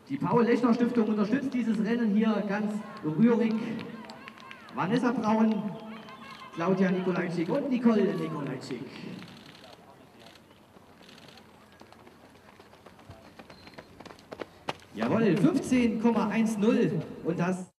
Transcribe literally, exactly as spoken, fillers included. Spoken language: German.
Die Paul-Lechner-Stiftung unterstützt dieses Rennen hier ganz rührig. Vanessa Braun, Claudia Nikolajczyk und Nicole Nikolajczyk. Jawohl, fünfzehn Komma eins null und das